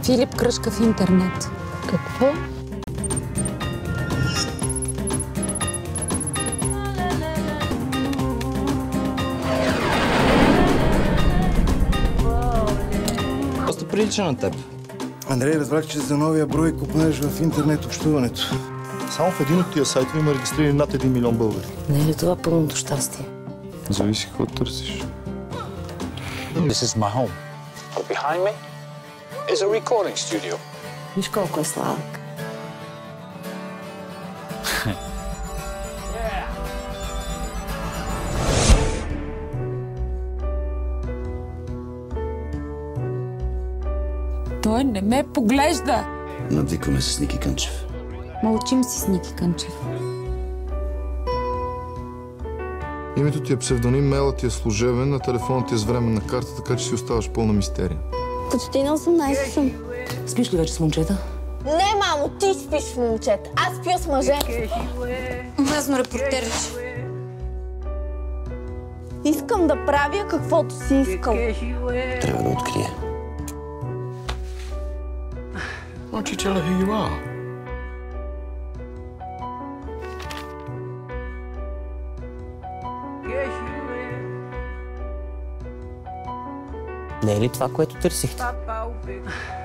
Филип кръшка в интернет. Какво? Доста прилича на теб. Андрей, разбрах, че за новия брой купуваш в интернет общуването. Само в един от тия сайтове има регистрирани над 1 милион българи. Не е ли това пълното щастие? Зависи какво търсиш. This is my home. But behind me is a recording studio. Виж колко е сладък. Той не ме поглежда. Надвикваме се с Ники Кънчев. Мълчим си с Ники Кънчев. Името ти е псевдоним, мейлът ти е служебен, а телефонът ти е с временна карта, така че си оставаш пълна мистерия. Почти на 18 съм. Спиш ли вече с момчета? Не, мамо, ти спиш с момчета. Аз спя с мъже. Мазно репортериш. Искам да правя каквото си искам. Трябва да открие. Why don't you tell her who you are? Не е ли това, което търсихте?